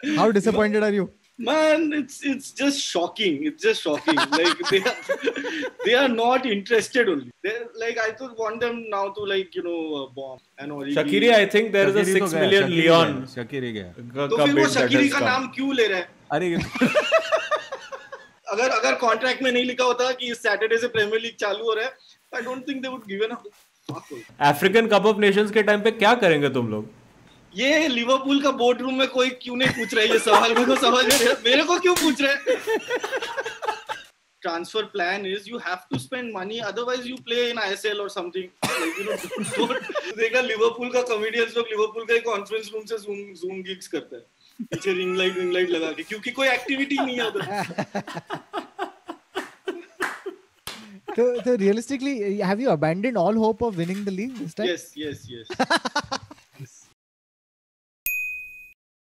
How disappointed are you? Man, it's just shocking. It's just shocking. Like they are not interested only. They're like, I just want them now to like bomb and all. Shaqiri, I think there is a 6 million Leon. Shaqiri गया. तो फिर वो शकीरी का नाम क्यों ले रहा है? अरे अगर कॉन्ट्रैक्ट में नहीं लिखा होता कि इस सैटरडे से प्रीमियर लीग चालू हो रहा है, I don't think they would given a fuck. African Cup of Nations के टाइम पे क्या करेंगे तुम लोग? ये लिवरपूल का बोर्ड रूम में कोई क्यों नहीं पूछ रहा है ये सवाल? मेरे को समझ नहीं आ रहा, मेरे को क्यों पूछ रहे हैं? Transfer plan is you have to spend money, otherwise you play in ISL or something. Like, don't देखा लिवरपूल का कॉमेडियंस लोग लिवरपूल का कॉन्फ्रेंस रूम से जूम गिग्स करते हैं पीछे रिंग लाइट लगा के, क्योंकि कोई एक्टिविटी नहीं है उधर. So realistically, have you abandoned all hope of winning the league this time? Yes.